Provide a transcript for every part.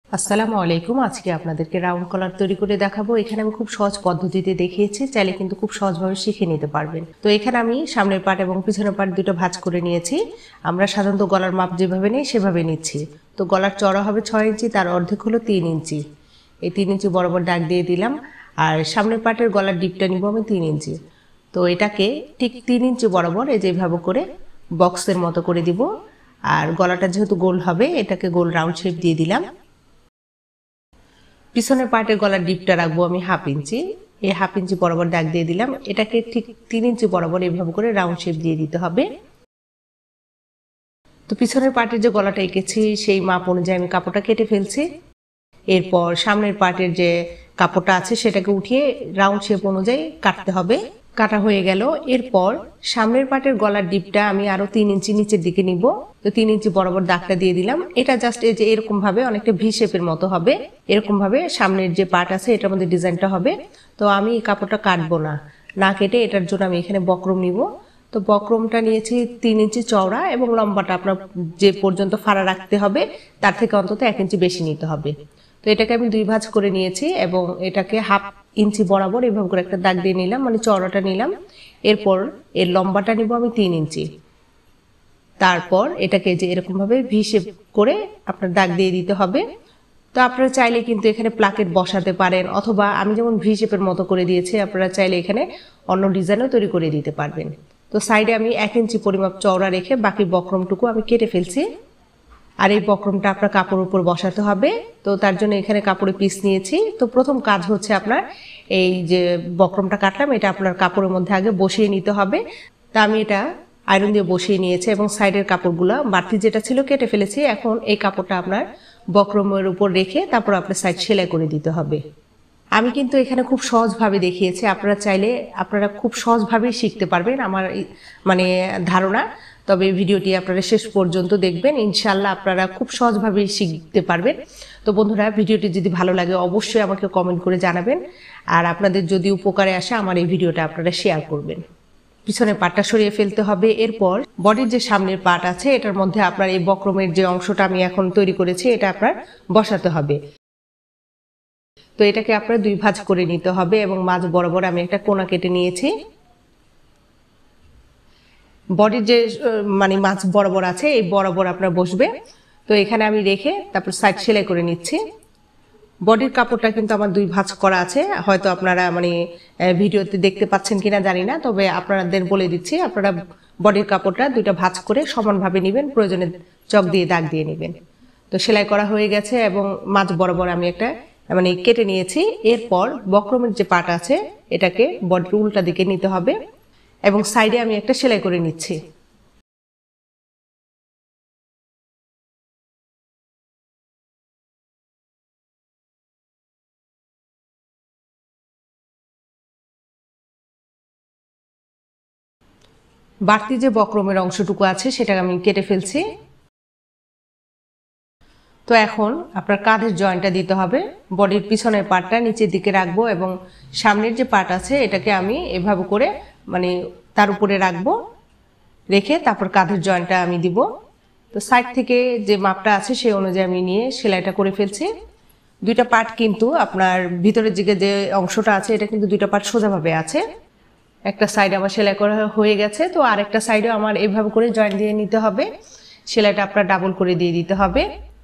আসসালামু আলাইকুম। আজকে আপনাদেরকে রাউন্ড কলার তৈরি করে দেখাবো। এখানে আমি খুব সহজ পদ্ধতিতে দেখিয়েছি, চাইলে কিন্তু খুব সহজভাবে শিখে নিতে পারবেন। তো এখানে আমি সামনের পার্ট এবং পিছনের পার্ট দুটো ভাঁজ করে নিয়েছি। আমরা সাধারণত গলার মাপ যেভাবে নিই সেভাবে নিচ্ছি। তো গলার চড়া হবে 6 ইঞ্চি, তার অর্ধেক হলো 3 ইঞ্চি। এই 3 ইঞ্চি বরাবর দাগ দিয়ে দিলাম। আর সামনের পার্টের গলার ডিপটা নিব আমি 3 ইঞ্চি। তো এটাকে ঠিক 3 ইঞ্চি বরাবর এই যেভাবে করে বক্সের মতো করে দিব। আর গলাটা যেহেতু গোল হবে, এটাকে গোল রাউন্ড শেপ দিয়ে দিলাম। পিছনের পার্টের গলার ডিপটা রাখবো আমি 1/2 ইঞ্চি। এই 1/2 ইঞ্চি বরাবর দাগ দিয়ে দিলাম। এটাকে ঠিক 3 ইঞ্চি বরাবর এইভাবে করে রাউন্ড শেপ দিয়ে দিতে হবে। তো পিছনের পার্টের যে গলাটা এঁকেছি সেই মাপ অনুযায়ী আমি কাপড়টা কেটে ফেলছি। এরপর সামনের পার্টের যে কাপড়টা আছে সেটাকে উঠিয়ে রাউন্ড শেপ অনুযায়ী কাটতে হবে। কাটা হয়ে গেল। এরপর সামনের পার্টের গলার ডিপটা আমি আরো 3 ইঞ্চি নিচের দিকে নিব। তো 3 ইঞ্চি বরাবর দাগটা দিয়ে দিলাম। এটা জাস্ট এই যে এরকম ভাবে অনেকটা ভি শেপের মতো হবে। এরকম ভাবে সামনের যে পার্ট আছে এটার মধ্যে ডিজাইনটা হবে। তো আমি এই কাপড়টা কাটবো না, না কেটে এটার জন্য আমি এখানে বক্রম নিব। তো বক্রমটা নিয়েছি 3 ইঞ্চি চওড়া এবং লম্বাটা আপনার যে পর্যন্ত ফাড়া রাখতে হবে তার থেকে অন্তত 1 ইঞ্চি বেশি নিতে হবে। তো এটাকে আমি 2 ভাঁজ করে নিয়েছি এবং এটাকে 1/2 ইঞ্চি বরাবর এভাবে করে একটা দাগ দিয়ে নিলাম, মানে চওড়াটা নিলাম। এরপর এর লম্বাটা নিব আমি 3 ইঞ্চি। তারপর এটাকে যে এরকম ভাবে ভি শেপ করে আপনার দাগ দিয়ে দিতে হবে। তো আপনারা চাইলে কিন্তু এখানে প্লাকেট বসাতে পারেন, অথবা আমি যেমন ভি শেপের মতো করে দিয়েছি আপনারা চাইলে এখানে অন্য ডিজাইনও তৈরি করে দিতে পারবেন। তো সাইডে আমি 1 ইঞ্চি পরিমাপ চওড়া রেখে বাকি বক্রমটুকু আমি কেটে ফেলছি। আর এই বক্রমটা আপনার কাপড়ের উপর বসাতে হবে। তো তার জন্য এখানে কাপড়ে পিস নিয়েছি। তো প্রথম কাজ হচ্ছে আপনার এই যে বক্রমটা কাটলাম এটা আপনার কাপড়ের মধ্যে আগে বসিয়ে নিতে হবে। তা আমি এটা আয়রন দিয়ে বসিয়ে নিয়েছি এবং সাইডের কাপড়গুলো বাড়তি যেটা ছিল কেটে ফেলেছি। এখন এই কাপড়টা আপনার বক্রমের উপর রেখে তারপর আপনার সাইড সেলাই করে দিতে হবে। আমি কিন্তু এখানে খুব সহজভাবে দেখিয়েছি, আপনারা চাইলে আপনারা খুব সহজভাবেই শিখতে পারবেন আমার মানে ধারণা। তবে ভিডিওটি আপনারা শেষ পর্যন্ত দেখবেন, ইনশাল্লাহ আপনারা খুব সহজভাবেই শিখতে পারবেন। তো বন্ধুরা, ভিডিওটি যদি ভালো লাগে অবশ্যই আমাকে কমেন্ট করে জানাবেন। আর আপনাদের যদি উপকারে আসে আমার এই ভিডিওটা আপনারা শেয়ার করবেন। পিছনের পাটটা সরিয়ে ফেলতে হবে। এরপর বডির যে সামনের পাট আছে এটার মধ্যে আপনার এই বক্রমের যে অংশটা আমি এখন তৈরি করেছি এটা আপনার বসাতে হবে। তো এটাকে আপনার 2 ভাঁজ করে নিতে হবে এবং মাঝ বরাবর আমি একটা কোণা কেটে নিয়েছি। বডির যে মানে মাঝ বরাবর আছে এই বরাবর আপনার বসবে। তো এখানে আমি রেখে তারপর সাইড সেলাই করে নিচ্ছি। বডির কাপড়টা কিন্তু আমার 2 ভাঁজ করা আছে, হয়তো আপনারা মানে ভিডিওতে দেখতে পাচ্ছেন কিনা জানি না, তবে আপনাদের বলে দিচ্ছি আপনারা বডির কাপড়টা 2টা ভাঁজ করে সমানভাবে নেবেন, প্রয়োজনে চক দিয়ে দাগ দিয়ে নেবেন। তো সেলাই করা হয়ে গেছে এবং মাঝ বরাবর আমি একটা মানে কেটে নিয়েছি। এরপর বক্রমের যে পাট আছে এটাকে বডির উল্টা দিকে নিতে হবে এবং সাইডে আমি একটা সেলাই করে নিচ্ছি। বাড়তি যে বক্রমের অংশটুকু আছে সেটা আমি কেটে ফেলছি। তো এখন আপনার কাঁধের জয়েন্টটা দিতে হবে। বডির পিছনের পার্টটা নিচের দিকে রাখবো এবং সামনের যে পার্ট আছে এটাকে আমি এভাবে করে মানে তার উপরে রাখবো, রেখে তারপর কাঁধের জয়েন্টটা আমি দিব। তো সাইড থেকে যে মাপটা আছে সেই অনুযায়ী আমি নিয়ে সেলাইটা করে ফেলছি। 2টা পার্ট কিন্তু আপনার ভিতরের দিকে যে অংশটা আছে এটা কিন্তু 2টা পার্ট সোজাভাবে আছে। একটা সাইড আমার সেলাই করা হয়ে গেছে, তো আরেকটা সাইডে আমার এভাবে করে জয়েন্ট দিয়ে নিতে হবে। সেলাইটা আপনার ডাবল করে দিয়ে দিতে হবে।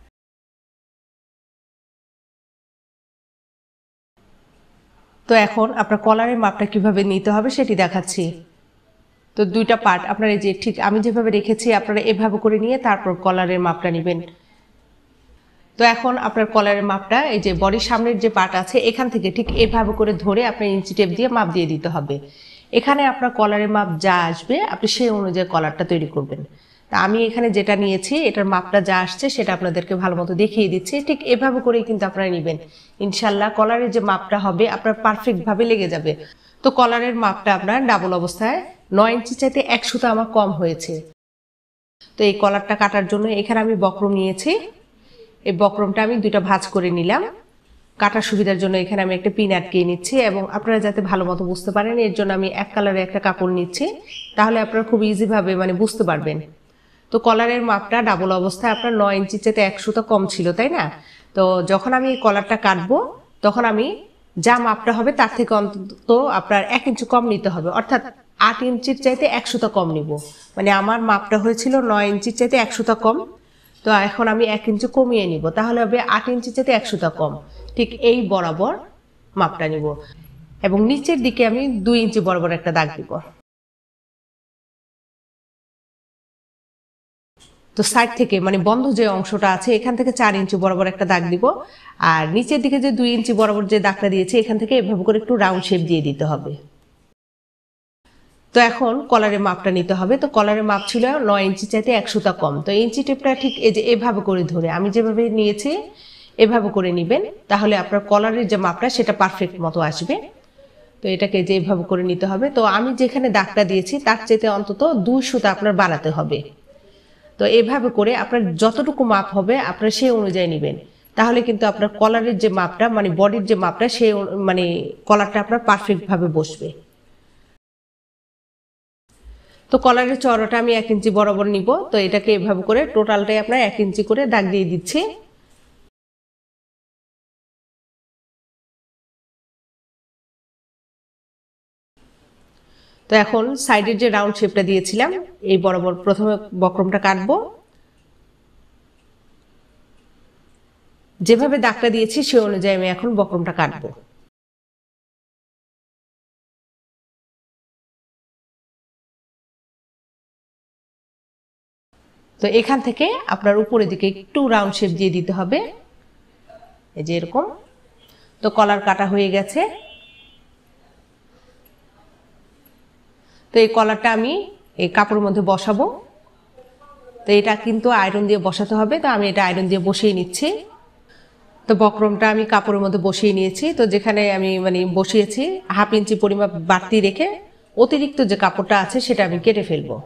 তো এখন আপনার কলারের মাপটা কিভাবে নিতে হবে সেটি দেখাচ্ছি। তো 2টা পার্ট আপনার এই যে ঠিক আমি যেভাবে রেখেছি আপনারা এভাবে করে নিয়ে তারপর কলারের মাপটা নেবেন। তো এখন আপনার কলারের মাপটা এই যে বডির সামনের যে পার্ট আছে এখান থেকে ঠিক এভাবে করে ধরে আপনার ইঞ্চি টেপ দিয়ে মাপ দিয়ে দিতে হবে। এখানে আপনার কলারের মাপ যা আসবে আপনি সেই অনুযায়ী কলারটা তৈরি করবেন। তা আমি এখানে যেটা নিয়েছি এটার মাপটা যা আসছে সেটা আপনাদেরকে ভালো মতো দেখিয়ে দিচ্ছি। ঠিক এভাবে করেই কিন্তু আপনারা নেবেন, ইনশাল্লাহ কলারের যে মাপটা হবে আপনার পারফেক্টভাবে লেগে যাবে। তো কলারের মাপটা আপনার ডাবল অবস্থায় 9 ইঞ্চি চাইতে 1 সুতা আমার কম হয়েছে। তো এই কলারটা কাটার জন্য এখানে আমি বক্রম নিয়েছি। এই বক্রমটা আমি 2টা ভাঁজ করে নিলাম। কাটার সুবিধার জন্য এখানে আমি একটা পিন আটকিয়ে নিচ্ছি এবং আপনারা যাতে ভালো মতো বুঝতে পারেন এর জন্য আমি এক কালারের একটা কাপড় নিচ্ছি, তাহলে আপনারা খুব ইজিভাবে মানে বুঝতে পারবেন। তো কলারের মাপটা ডাবল অবস্থায় আপনার 9 ইঞ্চির চাইতে 1 সুতা কম ছিল, তাই না? তো যখন আমি এই কলারটা কাটবো তখন আমি যা মাপটা হবে তার থেকে অন্তত আপনার 1 ইঞ্চি কম নিতে হবে, অর্থাৎ 8 ইঞ্চির চাইতে 1 সুতা কম নিব। মানে আমার মাপটা হয়েছিল 9 ইঞ্চির চাইতে 1 সুতা কম, তো এখন আমি 1 ইঞ্চি কমিয়ে নিব, তাহলে হবে 8 ইঞ্চির চাইতে 1 সুতা কম। ঠিক এই বরাবর মাপটা নিব এবং নিচের দিকে আমি 2 ইঞ্চি বরাবর একটা দাগ দিব। তো সাইড থেকে মানে বন্ধ যে অংশটা আছে এখান থেকে 4 ইঞ্চি বরাবর একটা দাগ দিব, আর নিচের দিকে যে 2 ইঞ্চি বরাবর যে দাগটা দিয়েছে এখান থেকে এভাবে করে একটু রাউন্ড শেপ দিয়ে দিতে হবে। তো এখন কলারের মাপটা নিতে হবে। তো কলারের মাপ ছিল 9 ইঞ্চি চাইতে 1 সুতা কম। তো ইঞ্চি টেপটা ঠিক এই যে এভাবে করে ধরে আমি যেভাবে নিয়েছি এভাবে করে নেবেন, তাহলে আপনার কলারের যে মাপটা সেটা পারফেক্ট মতো আসবে। তো এটাকে যে এভাবে করে নিতে হবে। তো আমি যেখানে দাগটা দিয়েছি তার চাইতে অন্তত 2 সুতা আপনার বাড়াতে হবে। তো এভাবে করে আপনার যতটুকু মাপ হবে আপনার সেই অনুযায়ী নেবেন, তাহলে কিন্তু আপনার কলারের যে মাপটা মানে বডির যে মাপটা সেই মানে কলারটা আপনার পারফেক্ট ভাবে বসবে। তো কলারের চওড়াটা আমি 1 ইঞ্চি বরাবর নিব। তো এটাকে এভাবে করে টোটালটাই আপনার 1 ইঞ্চি করে দাগ দিয়ে দিচ্ছি। তো এখন সাইডের যে রাউন্ড শেপটা দিয়েছিলাম এই বরাবর প্রথমে বক্রমটা কাটবো। যেভাবে দাগটা দিয়েছি সেই অনুযায়ী আমি এখন বক্রমটা কাটবো। তো এখান থেকে আপনার উপরের দিকে একটু রাউন্ড শেপ দিয়ে দিতে হবে, এই যে এরকম। তো কলার কাটা হয়ে গেছে। তো এই কলারটা আমি এই কাপড়ের মধ্যে বসাবো। তো এটা কিন্তু আয়রন দিয়ে বসাতে হবে, তো আমি এটা আয়রন দিয়ে বসিয়ে নিচ্ছি। তো বক্রমটা আমি কাপড়ের মধ্যে বসিয়ে নিয়েছি। তো যেখানে আমি মানে বসিয়েছি 1/2 ইঞ্চি পরিমাপ বাড়তি রেখে অতিরিক্ত যে কাপড়টা আছে সেটা আমি কেটে ফেলবো।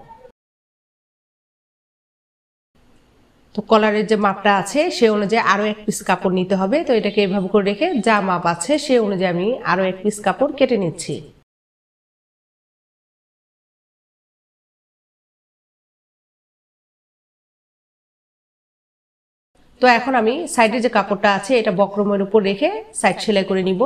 তো কলারের যে মাপটা আছে সে অনুযায়ী আরো 1 পিস কাপড় নিতে হবে। তো এটাকে এভাবে করে রেখে যা মাপ আছে সে অনুযায়ী আমি আরো 1 পিস কাপড় কেটে নিচ্ছি। তো এখন আমি সাইডে যে কাপড়টা আছে এটা বক্রমের উপর রেখে সাইড সেলাই করে নিব।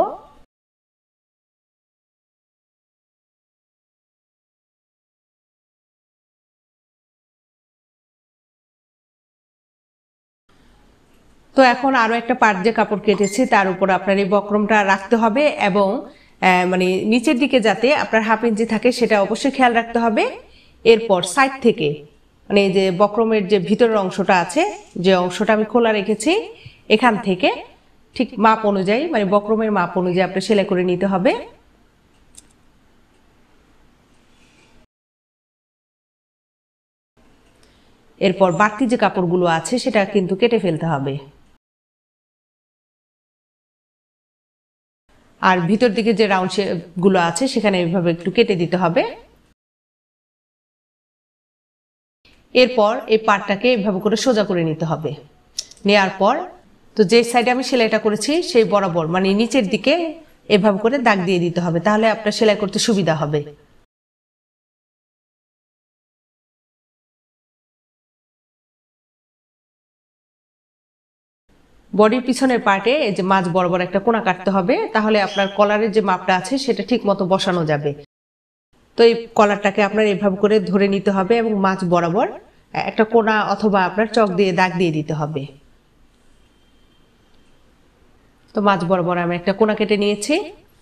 তো এখন আরো একটা পার্ট যে কাপড় কেটেছি তার উপর আপনার এই বক্রমটা রাখতে হবে এবং মানে নিচের দিকে যাতে আপনার 1/2 ইঞ্চি থাকে সেটা অবশ্যই খেয়াল রাখতে হবে। এরপর সাইড থেকে মানে এই যে বক্রমের যে ভিতরের অংশটা আছে যে অংশটা আমি খোলা রেখেছি এখান থেকে ঠিক মাপ অনুযায়ী মানে বক্রমের মাপ অনুযায়ী আপনার সেলাই করে নিতে হবে। এরপর বাড়তি যে কাপড়গুলো আছে সেটা কিন্তু কেটে ফেলতে হবে। আর ভিতর দিকে যে রাউন্ড শেপ গুলো আছে সেখানে এইভাবে একটু কেটে দিতে হবে। এরপর এই পাটটাকে এভাবে করে সোজা করে নিতে হবে। নেয়ার পর তো যে সাইডে আমি সেলাইটা করেছি সেই বরাবর মানে নিচের দিকে এভাবে করে দাগ দিয়ে দিতে হবে, তাহলে আপনার সেলাই করতে সুবিধা হবে। বডির পিছনের পার্টে এই যে মাঝ বরাবর একটা কোণা কাটতে হবে, তাহলে আপনার কলারের যে মাপটা আছে সেটা ঠিক মতো বসানো যাবে। তো এই কলারটাকে আপনার এইভাবে করে ধরে নিতে হবে এবং মাঝ বরাবর একটা কোণা অথবা আপনার চক দিয়ে দাগ দিয়ে দিতে হবে। তো মাঝ বরাবর আমি একটা কোণা কেটে নিয়েছি।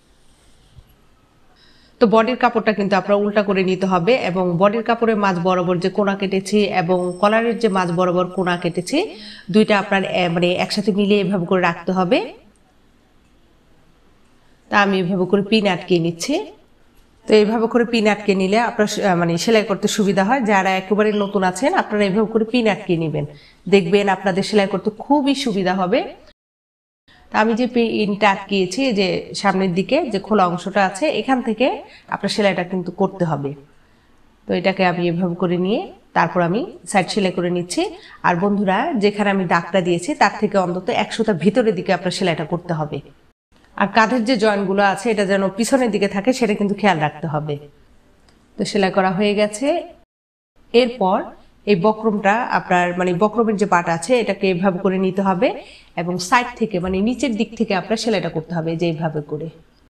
তো বডির কাপড়টা কিন্তু আপনার উল্টা করে নিতে হবে এবং বডির কাপড়ের মাঝ বরাবর যে কোণা কেটেছি এবং কলারের যে মাঝ বরাবর কোণা কেটেছি দুইটা আপনার মানে একসাথে মিলিয়ে এভাবে করে রাখতে হবে। তা আমি এভাবে করে পিন আটকে নিচ্ছি। তো এইভাবে করে পিন আটকে নিলে আপনার মানে সেলাই করতে সুবিধা হয়। যারা একেবারে নতুন আছেন আপনারা এইভাবে করে পিন আটকে নেবেন, দেখবেন আপনাদের সেলাই করতে খুবই সুবিধা হবে। আমি যে পিনটা আটকিয়েছি যে সামনের দিকে যে খোলা অংশটা আছে এখান থেকে আপনার সেলাইটা কিন্তু করতে হবে। তো এটাকে আমি এভাবে করে নিয়ে তারপর আমি সাইড সেলাই করে নিচ্ছি। আর বন্ধুরা যেখানে আমি দাগটা দিয়েছি তার থেকে অন্তত 1 সুতা ভিতরের দিকে আপনার সেলাইটা করতে হবে। আর কাঁধের যে জয়েন্টগুলো আছে এটা যেন পিছনের দিকে থাকে সেটা কিন্তু খেয়াল রাখতে হবে। তো সেলাই করা হয়ে গেছে। এরপর এই বক্রমটা আপনার মানে বক্রমের যে পাট আছে এটাকে এভাবে করে নিতে হবে এবং সাইড থেকে মানে নিচের দিক থেকে আপনার সেলাইটা করতে হবে যে এইভাবে করে।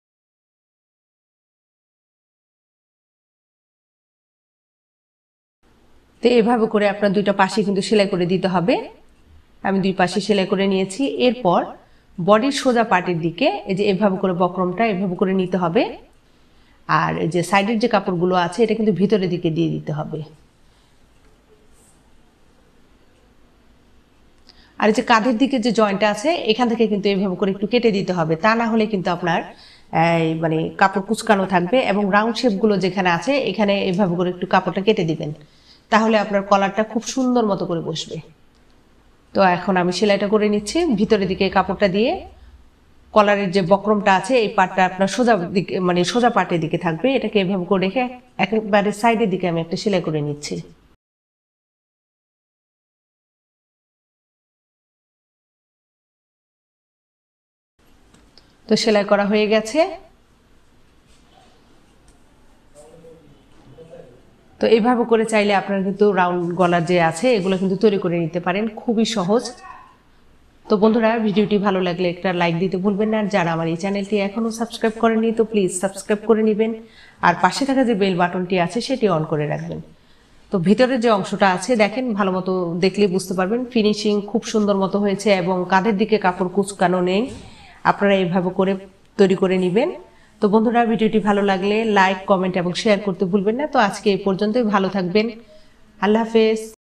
তো এভাবে করে আপনার দুইটা পাশে কিন্তু সেলাই করে দিতে হবে। আমি দুই পাশে সেলাই করে নিয়েছি। এরপর বডির সোজা পার্টের দিকে এই যে এভাবে করে বক্রমটা এভাবে করে নিতে হবে, আর এই যে সাইডের যে কাপড়গুলো আছে এটা কিন্তু ভিতরের দিকে দিয়ে দিতে হবে। আর এই যে কাঁধের দিকে যে জয়েন্টটা আছে এখান থেকে কিন্তু এইভাবে করে একটু কেটে দিতে হবে, তা না হলে কিন্তু আপনার মানে কাপড় কুচকানো থাকবে। এবং রাউন্ড শেপগুলো যেখানে আছে এখানে এইভাবে করে একটু কাপড়টা কেটে দিবেন, তাহলে আপনার কলারটা খুব সুন্দর মতো করে বসবে। তো এখন আমি সেলাইটা করে নিচ্ছি ভিতরের দিকে কাপড়টা দিয়ে। কলারের যে বক্রমটা আছে এই পাটটা আপনার সোজা দিকে মানে সোজা পাটের দিকে থাকবে, এটাকে এভাবে করে রেখে একেবারে সাইডের দিকে আমি একটা সেলাই করে নিচ্ছি। তো সেলাই করা হয়ে গেছে। তো এইভাবে করে চাইলে আপনারা কিন্তু রাউন্ড গলার যে আছে এগুলো কিন্তু তৈরি করে নিতে পারেন, খুবই সহজ। তো বন্ধুরা, ভিডিওটি ভালো লাগলে একটা লাইক দিতে ভুলবেন না। আর যারা আমার এই চ্যানেলটি এখনও সাবস্ক্রাইব করেননি তো প্লিজ সাবস্ক্রাইব করে নেবেন, আর পাশে থাকা যে বেল বাটনটি আছে সেটি অন করে রাখবেন। তো ভিতরের যে অংশটা আছে দেখেন, ভালো মতো দেখলে বুঝতে পারবেন ফিনিশিং খুব সুন্দর মতো হয়েছে এবং কাঁধের দিকে কাপড় কুচকানো নেই। আপনারা এইভাবে করে তৈরি করে নেবেন। তো বন্ধুরা, ভিডিওটি ভালো লাগলে লাইক, কমেন্ট এবং শেয়ার করতে ভুলবেন না। তো আজকে এই পর্যন্তই, ভালো থাকবেন। আল্লাহ হাফেজ।